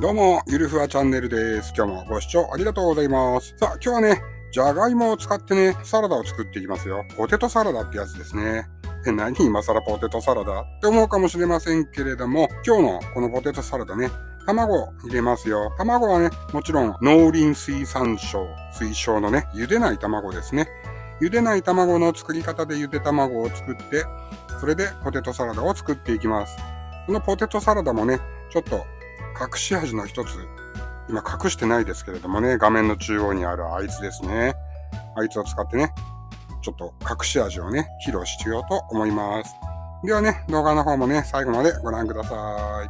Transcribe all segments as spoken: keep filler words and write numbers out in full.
どうも、ゆるふわチャンネルです。今日もご視聴ありがとうございます。さあ、今日はね、じゃがいもを使ってね、サラダを作っていきますよ。ポテトサラダってやつですね。え、何今更ポテトサラダって思うかもしれませんけれども、今日のこのポテトサラダね、卵を入れますよ。卵はね、もちろん農林水産省推奨のね、茹でない卵ですね。茹でない卵の作り方でゆで卵を作って、それでポテトサラダを作っていきます。このポテトサラダもね、ちょっと隠し味の一つ、今隠してないですけれどもね、画面の中央にあるあいつですね。あいつを使ってね、ちょっと隠し味をね、披露しようと思います。ではね、動画の方もね、最後までご覧ください。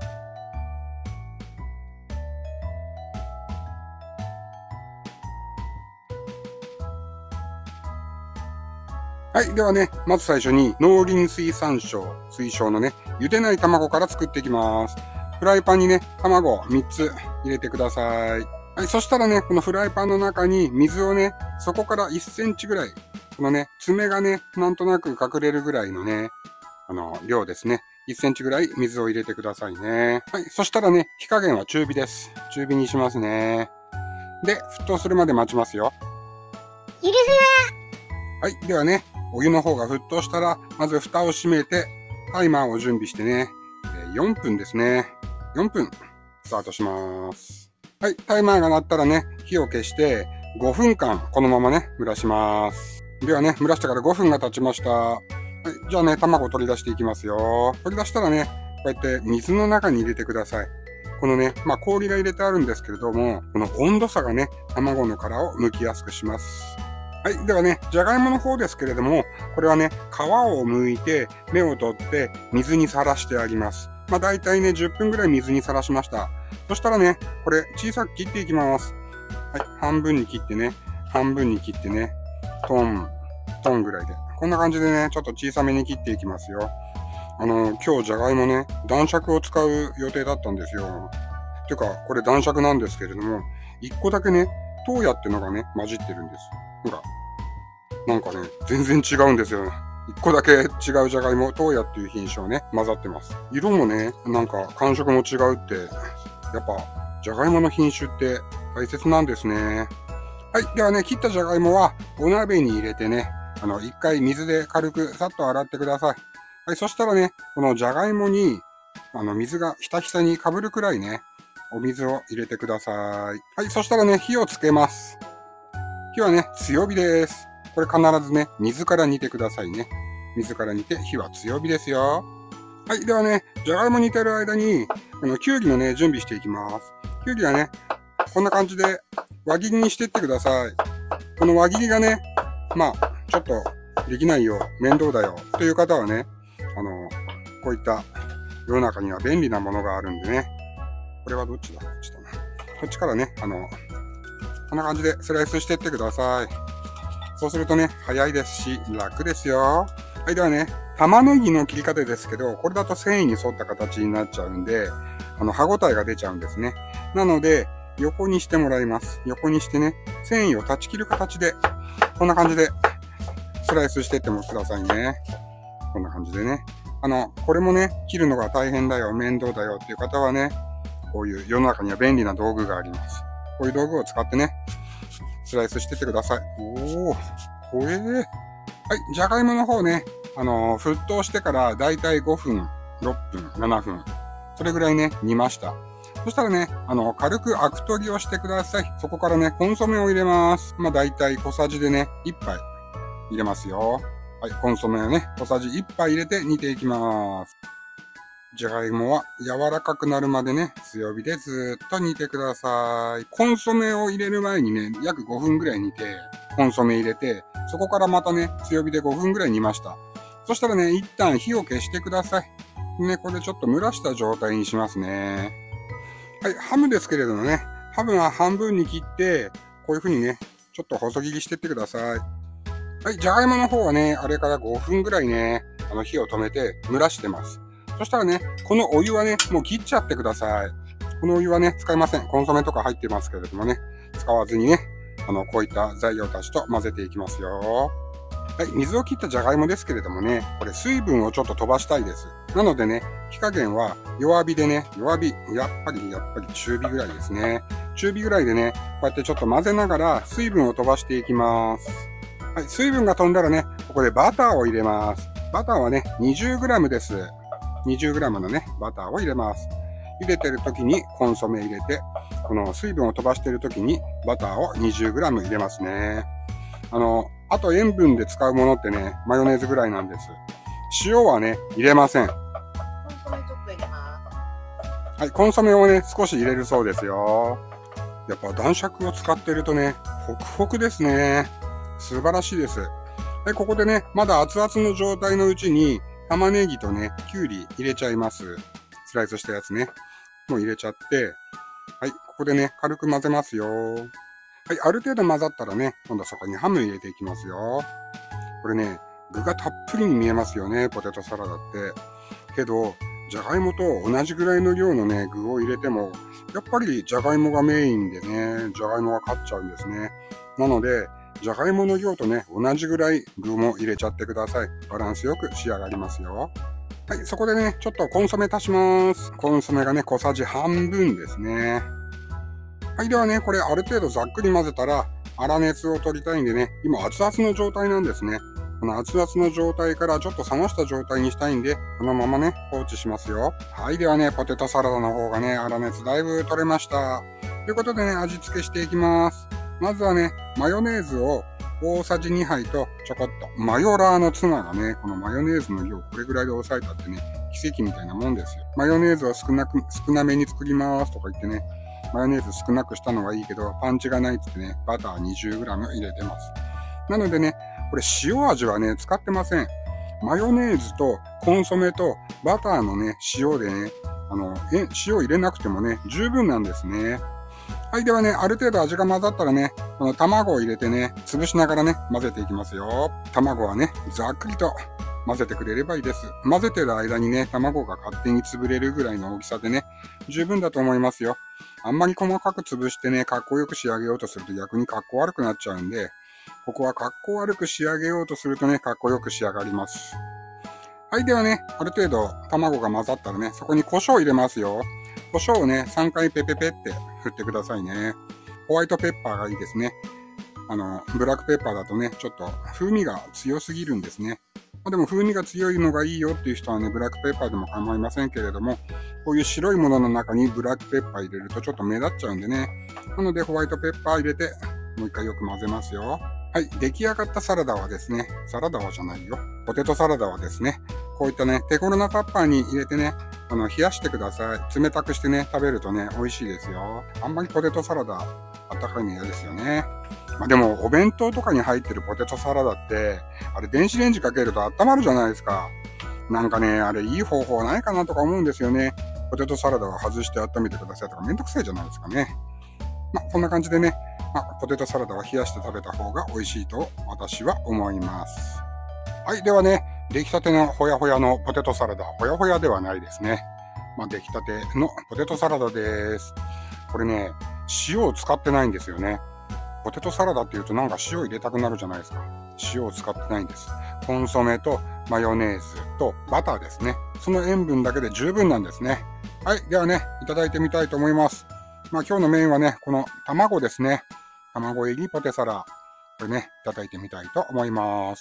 はい。ではね、まず最初に農林水産省推奨のね、茹でない卵から作っていきます。フライパンにね、卵をみっつ入れてください。はい。そしたらね、このフライパンの中に水をね、そこからいっセンチぐらい、このね、爪がね、なんとなく隠れるぐらいのね、あの、量ですね。いっセンチぐらい水を入れてくださいね。はい。そしたらね、火加減は中火です。中火にしますね。で、沸騰するまで待ちますよ。 ゆるふわ。 はい。ではね、お湯の方が沸騰したら、まず蓋を閉めて、タイマーを準備してね、よんぷんですね。よんぷん、スタートします。はい。タイマーが鳴ったらね、火を消して、ごふんかん、このままね、蒸らします。ではね、蒸らしてからごふんが経ちました。はい。じゃあね、卵を取り出していきますよ。取り出したらね、こうやって水の中に入れてください。このね、まあ氷が入れてあるんですけれども、この温度差がね、卵の殻を剥きやすくします。はい。ではね、じゃがいもの方ですけれども、これはね、皮を剥いて、芽を取って、水にさらしてあります。まあ、だいたいね、じゅっぷんぐらい水にさらしました。そしたらね、これ、小さく切っていきます。はい。半分に切ってね、半分に切ってね、トン、トンぐらいで。こんな感じでね、ちょっと小さめに切っていきますよ。あの、今日じゃがいもね、男爵を使う予定だったんですよ。てか、これ男爵なんですけれども、一個だけね、トーヤってのがね、混じってるんです。ほら。なんかね、全然違うんですよ。一個だけ違うじゃがいも、トーヤっていう品種をね、混ざってます。色もね、なんか感触も違うって、やっぱ、じゃがいもの品種って大切なんですね。はい。ではね、切ったじゃがいもはお鍋に入れてね、あの、一回水で軽くさっと洗ってください。はい。そしたらね、このじゃがいもに、あの、水がひたひたに被るくらいね、お水を入れてください。はい。そしたらね、火をつけます。火はね、強火です。これ必ずね、水から煮てくださいね。水から煮て、火は強火ですよ。はい。ではね、じゃがいも煮てる間に、あの、きゅうりのね、準備していきます。きゅうりはね、こんな感じで輪切りにしていってください。この輪切りがね、まあ、ちょっとできないよ、面倒だよ、という方はね、あの、こういった世の中には便利なものがあるんでね。これはどっちだこっちだな。こっちからね、あの、こんな感じでスライスしていってください。そうするとね、早いですし、楽ですよ。はい、ではね、玉ねぎの切り方ですけど、これだと繊維に沿った形になっちゃうんで、あの、歯ごたえが出ちゃうんですね。なので、横にしてもらいます。横にしてね、繊維を断ち切る形で、こんな感じで、スライスしていってもくださいね。こんな感じでね。あの、これもね、切るのが大変だよ、面倒だよっていう方はね、こういう世の中には便利な道具があります。こういう道具を使ってね、スライスしてってください。おー、怖えー。はい、じゃがいもの方ね、あのー、沸騰してからだいたいごふん、ろっぷん、ななふん。それぐらいね、煮ました。そしたらね、あのー、軽くアク取りをしてください。そこからね、コンソメを入れます。まあ、だいたい小さじでね、いっぱい入れますよ。はい、コンソメをね、小さじいっぱい入れて煮ていきます。じゃがいもは柔らかくなるまでね、強火でずーっと煮てください。コンソメを入れる前にね、約ごふんぐらい煮て、コンソメ入れて、そこからまたね、強火でごふんぐらい煮ました。そしたらね、一旦火を消してください。ね、これちょっと蒸らした状態にしますね。はい、ハムですけれどもね、ハムは半分に切って、こういう風にね、ちょっと細切りしてってください。はい、じゃがいもの方はね、あれからごふんぐらいね、あの火を止めて蒸らしてます。そしたらね、このお湯はね、もう切っちゃってください。このお湯はね、使いません。コンソメとか入ってますけれどもね、使わずにね、あの、こういった材料たちと混ぜていきますよ。 はい、水を切ったじゃがいもですけれどもね、これ水分をちょっと飛ばしたいです。なのでね、火加減は弱火でね、弱火、やっぱりやっぱり中火ぐらいですね。中火ぐらいでね、こうやってちょっと混ぜながら水分を飛ばしていきます。はい、水分が飛んだらね、ここでバターを入れます。バターはね、にじゅうグラム です。にじゅうグラム のね、バターを入れます。茹でてる時にコンソメ入れて、この水分を飛ばしてる時にバターを にじゅうグラム 入れますね。あの、あと塩分で使うものってね、マヨネーズぐらいなんです。塩はね、入れません。 コンソメちょっと入れます。 はい、コンソメをね、少し入れるそうですよ。やっぱ男爵を使ってるとね、ホクホクですね。素晴らしいです。で、ここでね、まだ熱々の状態のうちに、玉ねぎとね、きゅうり入れちゃいます。スライスしたやつね。もう入れちゃって、はい、ここでね、軽く混ぜますよ。はい、ある程度混ざったらね、今度はそこにハム入れていきますよ。これね、具がたっぷりに見えますよね、ポテトサラダって。けど、じゃがいもと同じぐらいの量のね、具を入れても、やっぱりじゃがいもがメインでね、じゃがいもが勝っちゃうんですね。なので、じゃがいもの量とね、同じぐらい具も入れちゃってください。バランスよく仕上がりますよ。はい、そこでね、ちょっとコンソメ足します。コンソメがね、小さじ半分ですね。はい、ではね、これある程度ざっくり混ぜたら、粗熱を取りたいんでね、今熱々の状態なんですね。この熱々の状態からちょっと冷ました状態にしたいんで、このままね、放置しますよ。はい、ではね、ポテトサラダの方がね、粗熱だいぶ取れました。ということでね、味付けしていきます。まずはね、マヨネーズを大さじにはいとちょこっと。マヨラーのツナがね、このマヨネーズの量これぐらいで抑えたってね、奇跡みたいなもんですよ。マヨネーズを少なく、少なめに作りますとか言ってね、マヨネーズ少なくしたのはいいけど、パンチがないっつってね、バター にじゅうグラム 入れてます。なのでね、これ塩味はね、使ってません。マヨネーズとコンソメとバターのね、塩でね、あの、え、塩入れなくてもね、十分なんですね。はい、ではね、ある程度味が混ざったらね、この卵を入れてね、潰しながらね、混ぜていきますよ。卵はね、ざっくりと混ぜてくれればいいです。混ぜてる間にね、卵が勝手に潰れるぐらいの大きさでね、十分だと思いますよ。あんまり細かく潰してね、かっこよく仕上げようとすると逆にかっこ悪くなっちゃうんで、ここはかっこ悪く仕上げようとするとね、かっこよく仕上がります。はい、ではね、ある程度卵が混ざったらね、そこに胡椒を入れますよ。胡椒をね、さんかいペペペって振ってくださいね。ホワイトペッパーがいいですね。あの、ブラックペッパーだとね、ちょっと風味が強すぎるんですね。まあ、でも風味が強いのがいいよっていう人はね、ブラックペッパーでも構いませんけれども、こういう白いものの中にブラックペッパー入れるとちょっと目立っちゃうんでね。なのでホワイトペッパー入れて、もう一回よく混ぜますよ。はい、出来上がったサラダはですね、サラダはじゃないよ。ポテトサラダはですね、こういったね、手頃なタッパーに入れてね、あの、冷やしてください。冷たくしてね、食べるとね、美味しいですよ。あんまりポテトサラダ、あったかいの嫌ですよね。まあ、でも、お弁当とかに入ってるポテトサラダって、あれ電子レンジかけると温まるじゃないですか。なんかね、あれいい方法ないかなとか思うんですよね。ポテトサラダを外して温めてくださいとかめんどくさいじゃないですかね。まあ、こんな感じでね、まあ、ポテトサラダは冷やして食べた方が美味しいと私は思います。はい、ではね、出来たてのほやほやのポテトサラダ、ほやほやではないですね。まあ、出来たてのポテトサラダです。これね、塩を使ってないんですよね。ポテトサラダって言うとなんか塩入れたくなるじゃないですか。塩を使ってないんです。コンソメとマヨネーズとバターですね。その塩分だけで十分なんですね。はい、ではね、いただいてみたいと思います。まあ今日のメインはね、この卵ですね。卵入りポテサラ。これね、いただいてみたいと思います。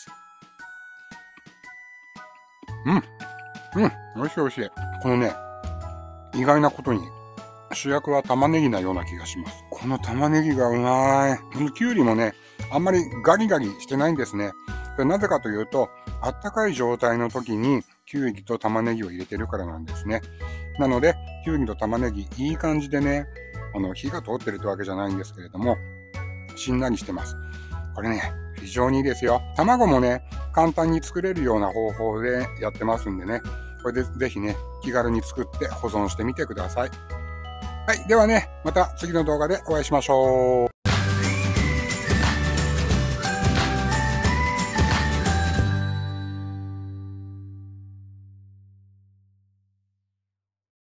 うん。うん。美味しい美味しい。このね、意外なことに、主役は玉ねぎなような気がします。この玉ねぎがうまい。このきゅうりもね、あんまりガリガリしてないんですね。これなぜかというと、あったかい状態の時にきゅうりと玉ねぎを入れてるからなんですね。なので、きゅうりと玉ねぎ、いい感じでね、あの、火が通ってるってわけじゃないんですけれども、しんなりしてます。これね、非常にいいですよ。卵もね、簡単に作れるような方法でやってますんでね、これでぜひね、気軽に作って保存してみてください。はい。ではね、また次の動画でお会いしましょう。